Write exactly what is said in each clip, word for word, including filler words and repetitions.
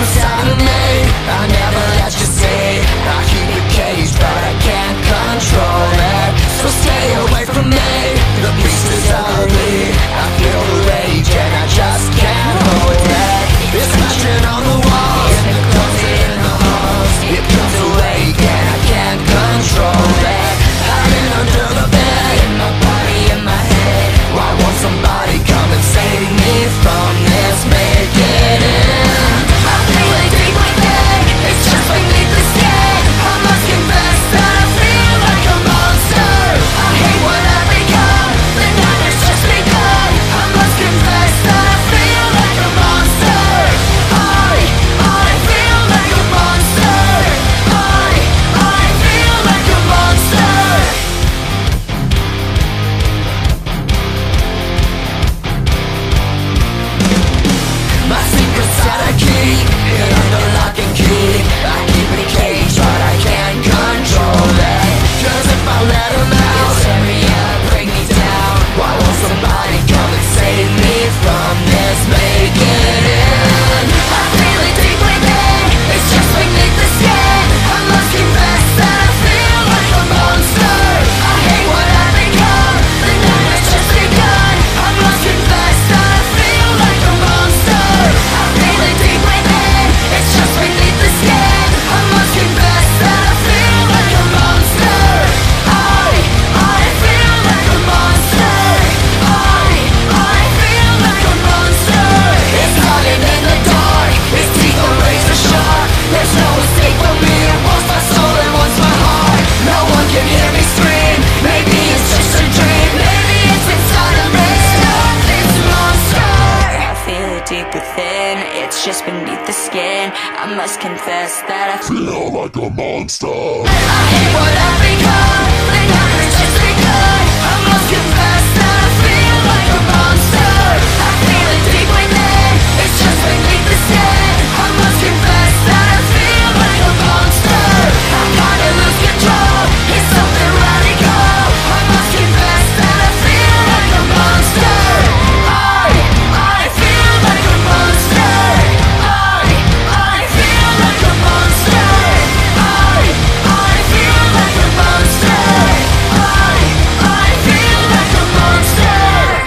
inside of me. I never let you see. I keep it caged, but I can't control it. So stay away from me. The beast is ugly. I feel the rage and I just can't hold it. It's smashing on the walls, in the closet, in the halls. It comes awake and I can't control it. Hiding under the bed, in my body, in my head. Why won't somebody come and save me from this? Make it end. I feel it deep within. It's just beneath the skin. I must confess that I feel like a monster. I hate what I've become. The night has just begun. I must confess that I feel like a monster. I, I feel like a monster. I, I feel like a monster. My secret's that I keep it under lock and key. I keep it caged, but I can't control it. Cause if I let them out, tear me up, bring me down. Why won't somebody come and save me from this? Make it end. I feel it deep within. It's just beneath the skin. I must confess that I feel like a monster. I hate what I've become. The night has just begun. I must confess that I feel like a monster. I feel it deep within. It's just beneath the skin. I must confess that I feel like a monster. I, I feel like a monster. I, I feel like a monster. It's hiding in the dark. Its teeth are razor sharp. There's no escape from me. It wants my soul and wants my heart. No one can hear me scream. Maybe it's just a dream. Maybe it's inside of me. Stop this monster. I feel it deep within. It's just beneath the skin. I must confess that I Feel like a monster. I hate what I've become. The night has just begun. I must confess that I feel like a monster. I feel it deep within. It's just beneath the skin. I must confess that I feel like a monster. I kinda lose control. It's something radical. I must confess that I feel like a monster. I, I feel like a monster. I, I feel like a monster. I, I feel like a monster. I, I feel like a monster.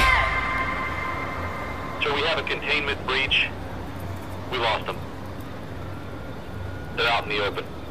So we have a containment breach. We lost them. They're out in the open.